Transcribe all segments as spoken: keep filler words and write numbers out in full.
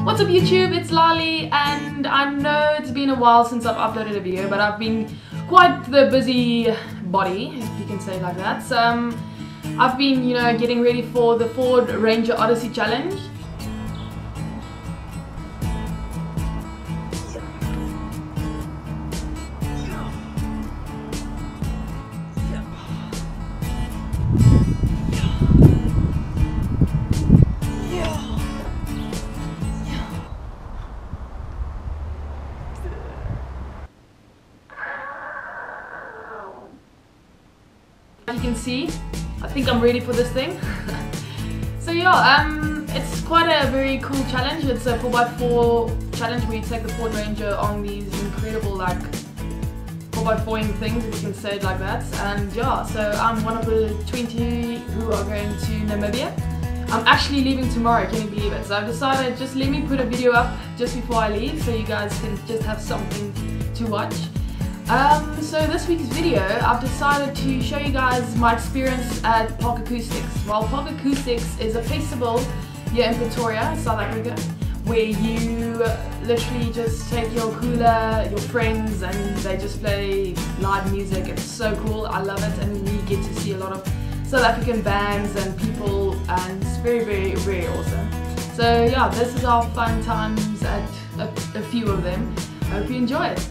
What's up YouTube, it's Lali, and I know it's been a while since I've uploaded a video, but I've been quite the busy body, if you can say it like that. So um, I've been, you know, getting ready for the Ford Ranger Odyssey Challenge. As you can see, I think I'm ready for this thing. So yeah, um, it's quite a very cool challenge. It's a four by four challenge where you take the Ford Ranger on these incredible like four by four-ing things, if you can say it like that. And yeah, so I'm one of the twenty who are going to Namibia. I'm actually leaving tomorrow, can you believe it? So I've decided just let me put a video up just before I leave so you guys can just have something to watch. Um, so this week's video, I've decided to show you guys my experience at Park Acoustics. Well, Park Acoustics is a festival here in Pretoria, South Africa, where you literally just take your cooler, your friends, and they just play live music. It's so cool, I love it, and we get to see a lot of South African bands and people, and it's very, very, very awesome. So yeah, this is our fun times at a, a few of them. I hope you enjoy it.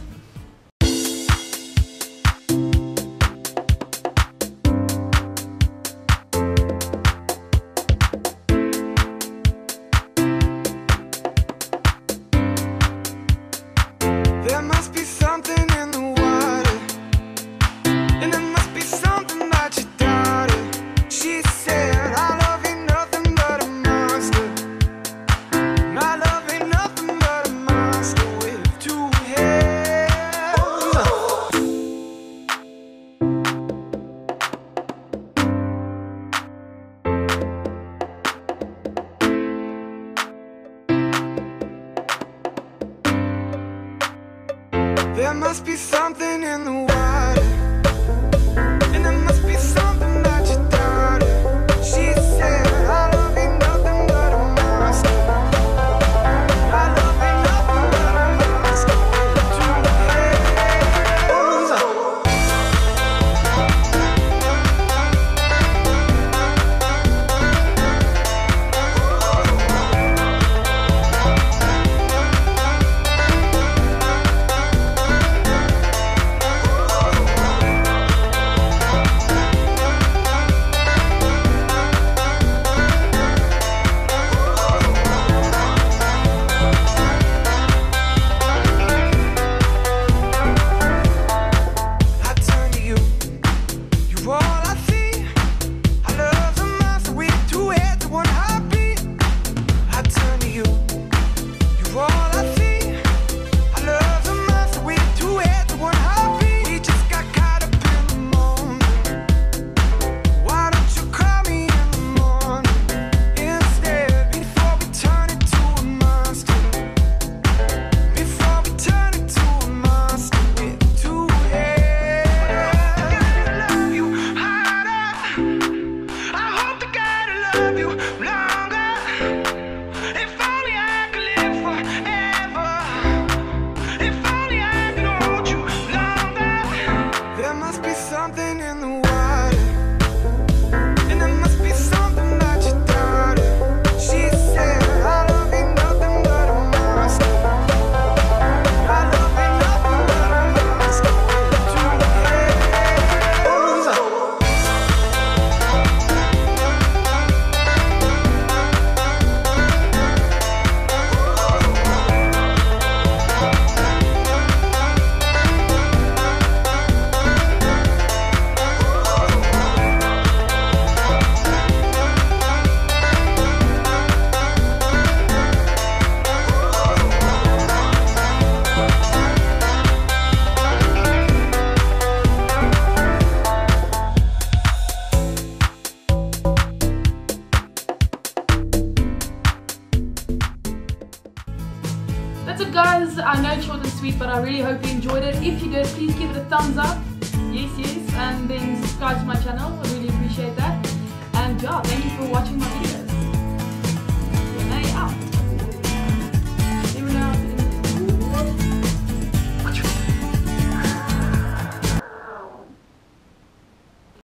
There must be something in the water, and there must be something that you doubted. She said, our love ain't nothing but a monster. My love ain't nothing but a monster with two heads. There must be something in the water, and there must be something that you doubted. She said, our love ain't nothing but a monster. My love ain't nothing but a monster with two heads. Something in the water, and there must be something that you doubted. She said, our love ain't nothing but a monster. My love ain't nothing but a monster with two heads. That's it guys, I know it's short and sweet, but I really hope you enjoyed it. If you did, please give it a thumbs up, yes yes, and then subscribe to my channel, I really appreciate that. And yeah, thank you for watching my video.